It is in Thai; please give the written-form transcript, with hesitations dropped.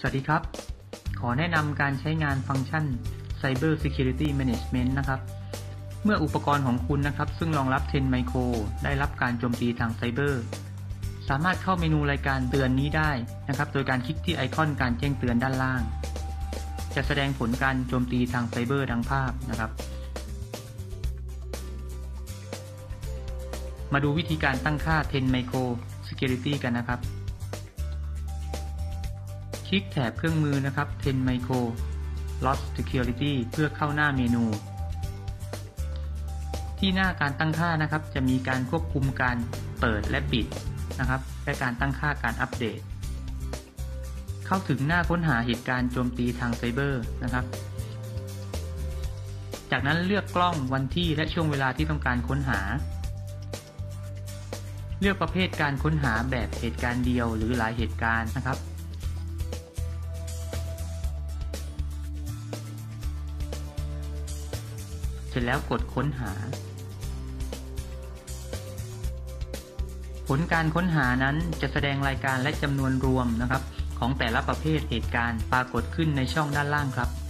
วัสดีครับขอแนะนำการใช้งานฟังก์ชัน Cyber Security Management นะครับเมื่ออุปกรณ์ของคุณนะครับซึ่งรองรับ 10 Micro ได้รับการโจมตีทางไซเบอร์สามารถเข้าเมนูรายการเตือนนี้ได้นะครับโดยการคลิกที่ไอคอนการแจ้งเตือนด้านล่างจะแสดงผลการโจมตีทางไซเบอร์ดังภาพนะครับมาดูวิธีการตั้งค่า 10 Micro Security กันนะครับคลิกแถบเครื่องมือนะครับ 10 Micro Loss Security เพื่อเข้าหน้าเมนูที่หน้าการตั้งค่านะครับจะมีการควบคุมการเปิดและปิดนะครับและการตั้งค่าการอัปเดตเข้าถึงหน้าค้นหาเหตุการณ์โจมตีทางไซเบอร์นะครับจากนั้นเลือกกล้องวันที่และช่วงเวลาที่ต้องการค้นหาเลือกประเภทการค้นหาแบบเหตุการณ์เดียวหรือหลายเหตุการณ์นะครับเสร็จแล้วกดค้นหาผลการค้นหานั้นจะแสดงรายการและจำนวนรวมนะครับของแต่ละประเภทเหตุการณ์ปรากฏขึ้นในช่องด้านล่างครับ